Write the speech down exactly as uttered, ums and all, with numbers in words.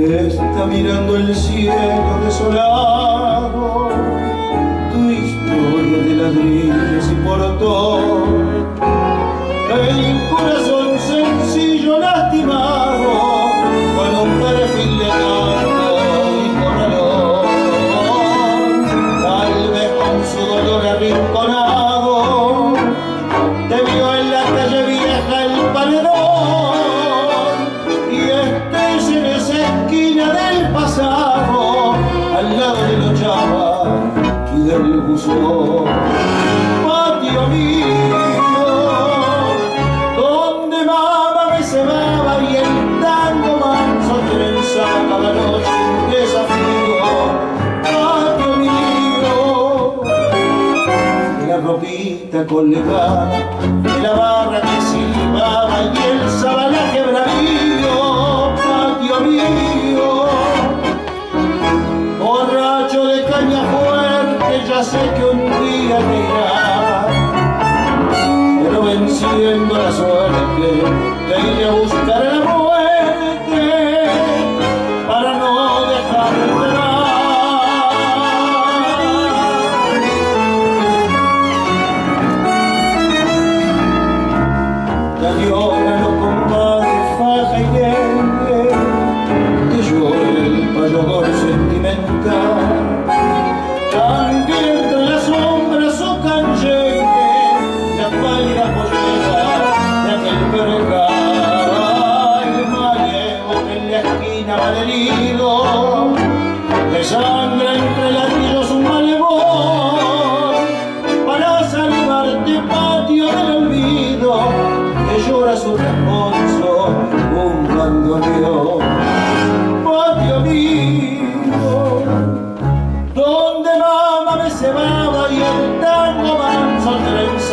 está mirando el cielo desolado, tu historia de ladrillos y portón, el corazón sencillo lastimado con un perfil de canto y corralón, tal vez con su dolor arrinconado te vio en la calle vieja el paredón y estés en esa esquina del pasado al lado de los Chava y del buzón. Patio mío, donde mamá me cebaba y el tango manso trenzaba la noche un desafío. Patio mío, de la ropita colgada, de la barra que silbaba y el sabanaje bravío. Patio mío, borracho de caña fuerte, ya sé que un día te irá, pero venciendo la suerte te iré a buscar a la muerte para no dejarte más. Ya llora los compadres faja y dengue, que llora el payador sentimental. También entre las sombras su canyengue, la pálida pollera de aquel percal. Malevo que en la esquina malherido, de sangre entre ladrillos un malevón, para salvarte patio del olvido, que llora su responso un bandoneón. Patio mío, donde mamá me cebaba y el tango manso trenzaba